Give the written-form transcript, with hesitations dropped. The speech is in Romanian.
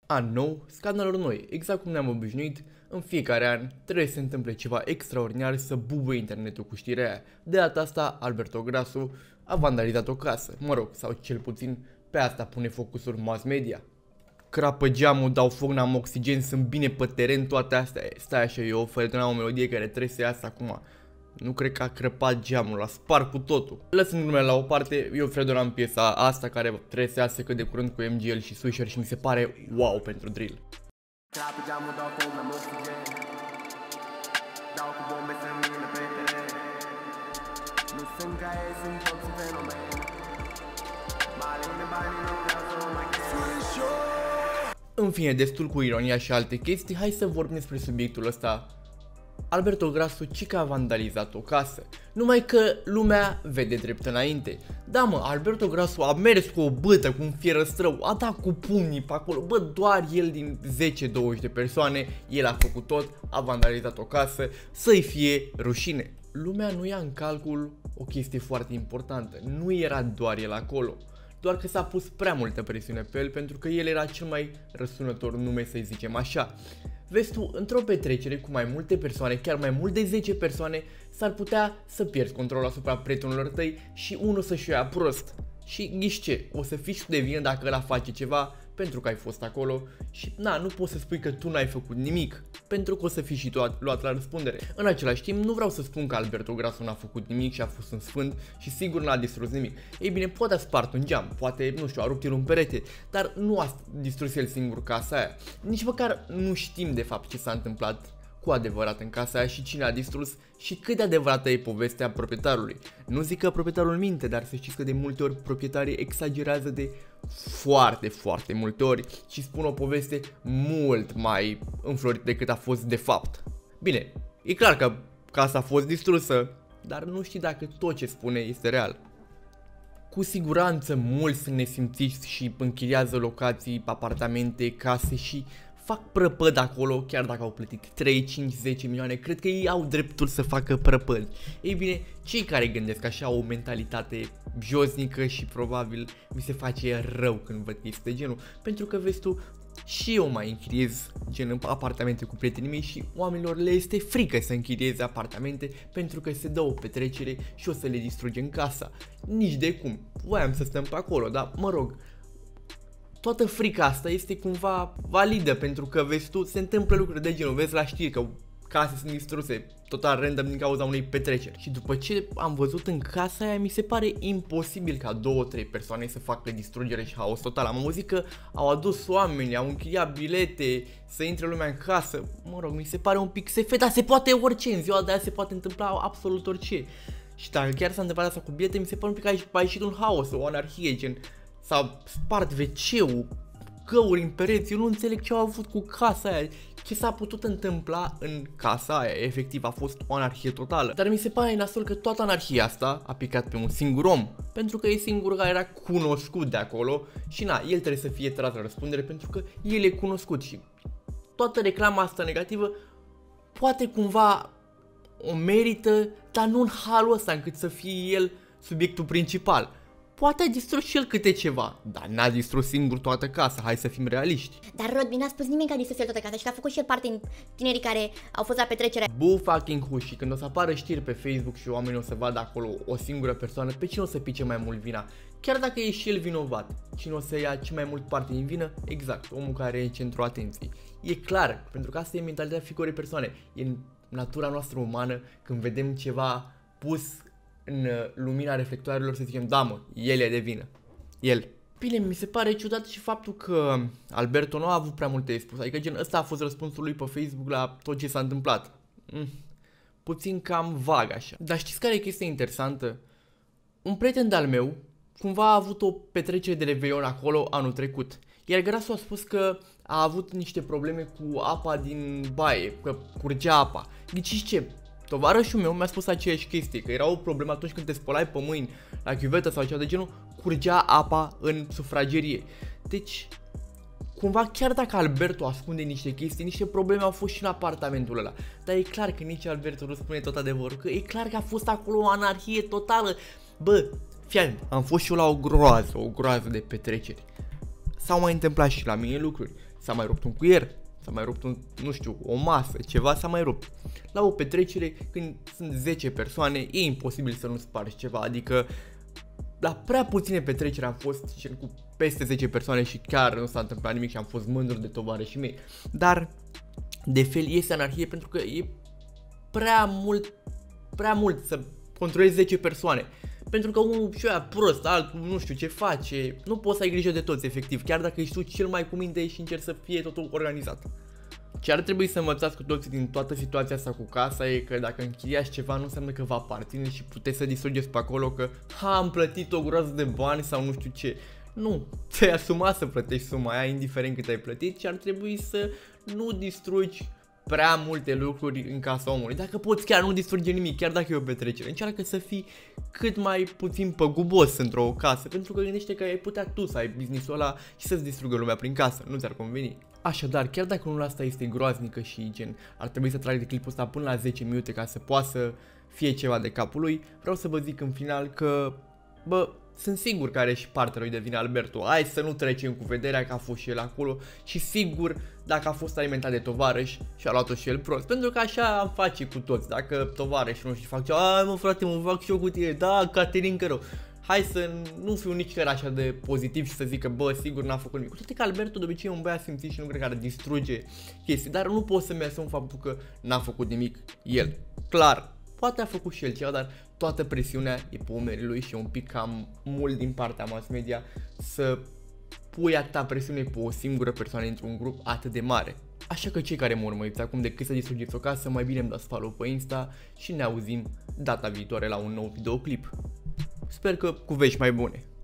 An nou, scandaluri noi, exact cum ne-am obișnuit, în fiecare an trebuie să se întâmple ceva extraordinar să bubuie internetul cu știrea aia. De data asta, Alberto Grasu a vandalizat o casă, sau cel puțin pe asta pune focusul mass media. Crapă geamul, dau foc, n-am oxigen, sunt bine pe teren, toate astea. Stai așa, eu oferă o melodie care trebuie să iasă acum. Nu cred că a crăpat geamul, a spart cu totul. Lăsând numele la o parte, eu fredoram piesa asta care trebuie să iasă cât de curând cu MGL și Swisher și mi se pare wow pentru drill. Crapă geamul, dau foc, n-am oxigen. Dau cu bombe să mină pe teren. Nu sunt ca ei, sunt toți fenomeni. Banii nu vreau să o mai În fine, destul cu ironia și alte chestii, hai să vorbim despre subiectul ăsta. Alberto Grasu cică a vandalizat o casă, numai că lumea vede drept înainte. Da mă, Alberto Grasu a mers cu o bâtă, cu un fierăstrău, a dat cu pumnii pe acolo, bă, doar el din 10-20 de persoane, el a făcut tot, a vandalizat o casă, să-i fie rușine. Lumea nu ia în calcul o chestie foarte importantă, nu era doar el acolo. Doar că s-a pus prea multă presiune pe el pentru că el era cel mai răsunător nume, să-i zicem așa. Vezi tu, într-o petrecere cu mai multe persoane, chiar mai mult de 10 persoane, s-ar putea să pierzi controlul asupra prietenilor tăi și unul să-și o ia prost. Și ghiși ce, o să fii și de vină dacă ăla face ceva pentru că ai fost acolo și nu poți să spui că tu n-ai făcut nimic, pentru că o să fii și tu luat la răspundere. În același timp, nu vreau să spun că Alberto Grasu n-a făcut nimic și a fost un sfânt și sigur n-a distrus nimic. Ei bine, poate a spart un geam, poate, nu știu, a rupt el un perete, dar nu a distrus el singur casa aia. Nici măcar nu știm de fapt ce s-a întâmplat cu adevărat în casa aia și cine a distrus și cât de adevărată e povestea proprietarului. Nu zic că proprietarul minte, dar să știți că de multe ori proprietarii exagerează de foarte multe ori și spun o poveste mult mai înflorită decât a fost de fapt. Bine, e clar că casa a fost distrusă, dar nu știi dacă tot ce spune este real. Cu siguranță mulți sunt nesimțiți și închiriază locații, apartamente, case și fac prăpăd acolo, chiar dacă au plătit 3, 5, 10 milioane, cred că ei au dreptul să facă prăpăd. Ei bine, cei care gândesc așa o mentalitate josnică și probabil mi se face rău când văd chestii de genul, pentru că vezi tu, și eu mai închiriez gen în apartamente cu prietenii mei și oamenilor le este frică să închirieze apartamente pentru că se dă o petrecere și o să le distrugem casa. Nici de cum, voiam să stăm pe acolo, dar mă rog, toată frica asta este cumva validă pentru că vezi tu, se întâmplă lucruri de genul, vezi la știri că case sunt distruse total random din cauza unei petreceri. Și după ce am văzut în casa aia, mi se pare imposibil ca 2-3 persoane să facă distrugere și haos total. Am auzit că au adus oameni, au închiriat bilete, să intre lumea în casă. Mă rog, mi se pare un pic SF, dar se poate orice, în ziua de azi se poate întâmpla absolut orice. Și dacă chiar s-a întâmplat asta cu bilete, mi se pare un pic că a ieșit un haos, o anarhie, gen s-a spart WC-ul, găuri în pereți, eu nu înțeleg ce au avut cu casa aia, ce s-a putut întâmpla în casa aia, efectiv a fost o anarhie totală. Dar mi se pare nasol că toată anarhia asta a picat pe un singur om, pentru că e singurul care era cunoscut de acolo și el trebuie să fie tras la răspundere pentru că el e cunoscut și toată reclama asta negativă poate cumva o merită, dar nu în halul ăsta încât să fie el subiectul principal. Poate a distrus și el câte ceva, dar n-a distrus singur toată casa, hai să fim realiști. Dar Rod, n-a spus nimeni că a distrus el toată casa și că a făcut și el parte din tinerii care au fost la petrecere. Bu fucking hu, și când o să apară știri pe Facebook și oamenii o să vadă acolo o singură persoană, pe cine o să pice mai mult vina? Chiar dacă e și el vinovat, cine o să ia ce mai mult parte din vină? Exact, omul care e în centrul atenției. E clar, pentru că asta e mentalitatea fiecărei persoane, e în natura noastră umană, când vedem ceva pus în lumina reflectoarelor să zicem, da mă, el e de vină, el. Bine, mi se pare ciudat și faptul că Alberto nu a avut prea multe de spus, adică gen ăsta a fost răspunsul lui pe Facebook la tot ce s-a întâmplat. Puțin cam vag așa. Dar știți care e chestia interesantă? Un prieten de-al meu cumva a avut o petrecere de Revelion acolo anul trecut, iar Grasu a spus că a avut niște probleme cu apa din baie, că curgea apa. Ghiciți ce? Tovarășul meu mi-a spus aceeași chestie, că era o problemă atunci când te spălai pe mâini la chiuvetă sau ceva de genul, curgea apa în sufragerie. Deci, cumva chiar dacă Alberto ascunde niște chestii, niște probleme au fost și în apartamentul ăla. Dar e clar că nici Alberto nu spune tot adevărul, că e clar că a fost acolo o anarhie totală. Bă, am fost și eu la o groază de petreceri. S-au mai întâmplat și la mine lucruri. s-a mai rupt un cuier, s-a mai rupt nu știu, o masă, ceva s-a mai rupt. La o petrecere, când sunt 10 persoane, e imposibil să nu spargi ceva, adică la prea puține petreceri am fost cu peste 10 persoane și chiar nu s-a întâmplat nimic și am fost mândru de tovarășii mei. Dar de fel este anarhie pentru că e prea mult să controlezi 10 persoane. Pentru că unul și ăia prost, altul nu știu ce face, nu poți să ai grijă de toți efectiv, chiar dacă ești tu cel mai cu minte și încerci să fie totul organizat. Ce ar trebui să învățați cu toții din toată situația asta cu casa e că dacă închiriați ceva nu înseamnă că vă aparține și puteți să distrugeți pe acolo că am plătit o groază de bani sau nu știu ce. Nu, ți-ai asumat să plătești suma aia indiferent cât ai plătit și ar trebui să nu distrugi prea multe lucruri în casa omului. Dacă poți chiar nu distruge nimic, chiar dacă e o petrecere, încearcă să fii cât mai puțin păgubos într-o casă, pentru că gândește că ai putea tu să ai business-ul ăla și să-ți distrugă lumea prin casă, nu ți-ar conveni. Așadar, chiar dacă unul asta este groaznică și gen ar trebui să trag de clipul ăsta până la 10 minute ca să poată să fie ceva de capul lui, vreau să vă zic în final că, bă, sunt sigur că are și partea lui de vină Alberto. Hai să nu trecem cu vederea că a fost și el acolo și sigur dacă a fost alimentat de tovarăș și a luat-o și el prost. Pentru că așa am face cu toți. Dacă tovarăș nu știu fac ceva, ai mă frate, mă fac și eu cu tine, da, Caterin că rău. Hai să nu fiu nici chiar așa de pozitiv și să zic că bă, sigur n-a făcut nimic. Cu toate că Alberto de obicei e un băiat simțit și nu cred că ar distruge chestii, dar nu pot să-mi asum faptul că n-a făcut nimic el. Clar, poate a făcut și el ceva, dar toată presiunea e pe umerii lui și e un pic cam mult din partea mass media să pui atâta presiune pe o singură persoană într-un grup atât de mare. Așa că cei care mă urmăriți acum, decât să distrugeți o casă, mai bine îmi dați follow pe Insta și ne auzim data viitoare la un nou videoclip. Sper că cu vești mai bune.